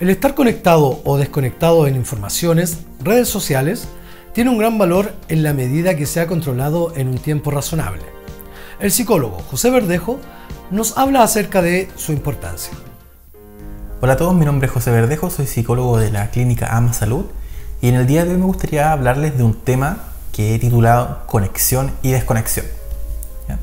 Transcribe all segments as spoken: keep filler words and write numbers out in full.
El estar conectado o desconectado en informaciones, redes sociales, tiene un gran valor en la medida que sea controlado en un tiempo razonable. El psicólogo José Verdejo nos habla acerca de su importancia. Hola a todos, mi nombre es José Verdejo, soy psicólogo de la clínica Ama Salud y en el día de hoy me gustaría hablarles de un tema que he titulado Conexión y Desconexión. ¿Ya?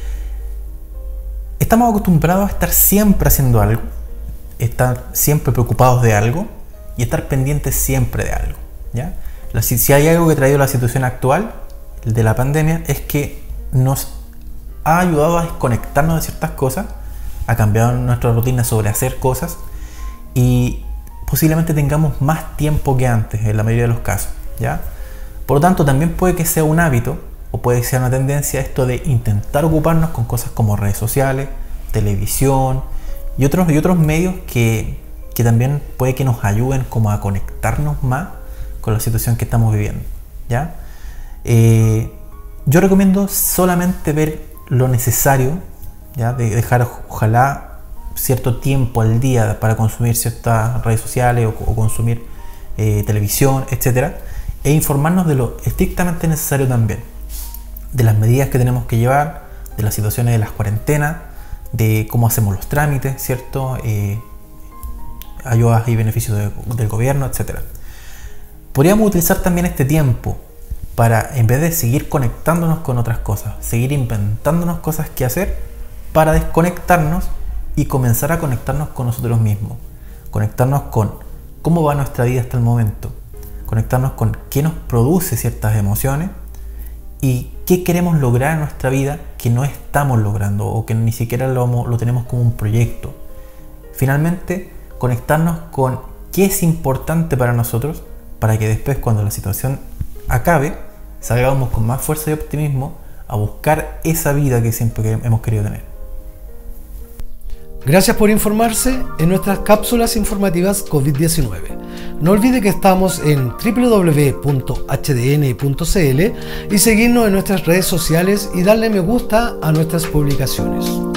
Estamos acostumbrados a estar siempre haciendo algo, estar siempre preocupados de algo y estar pendientes siempre de algo. ¿Ya? Si, si hay algo que ha traído la situación actual de la pandemia es que nos ha ayudado a desconectarnos de ciertas cosas, ha cambiado nuestra rutina sobre hacer cosas y posiblemente tengamos más tiempo que antes en la mayoría de los casos, ¿ya? Por lo tanto, también puede que sea un hábito o puede ser una tendencia esto de intentar ocuparnos con cosas como redes sociales, televisión y otros, y otros medios que, que también puede que nos ayuden como a conectarnos más con la situación que estamos viviendo, ¿ya? Eh, yo recomiendo solamente ver lo necesario, ¿ya? De dejar ojalá cierto tiempo al día para consumir ciertas redes sociales o, o consumir eh, televisión, etcétera, e informarnos de lo estrictamente necesario también, de las medidas que tenemos que llevar, de las situaciones de las cuarentenas, de cómo hacemos los trámites, ¿cierto? Eh, ayudas y beneficios de, del gobierno, etcétera. Podríamos utilizar también este tiempo para, en vez de seguir conectándonos con otras cosas, seguir inventándonos cosas que hacer, para desconectarnos y comenzar a conectarnos con nosotros mismos, conectarnos con cómo va nuestra vida hasta el momento, conectarnos con qué nos produce ciertas emociones y qué queremos lograr en nuestra vida que no estamos logrando o que ni siquiera lo, lo tenemos como un proyecto. Finalmente, conectarnos con qué es importante para nosotros para que después, cuando la situación acabe, salgamos con más fuerza y optimismo a buscar esa vida que siempre hemos querido tener. Gracias por informarse en nuestras cápsulas informativas COVID diecinueve. No olvide que estamos en doble u doble u doble u punto h d n punto c l y seguirnos en nuestras redes sociales y darle me gusta a nuestras publicaciones.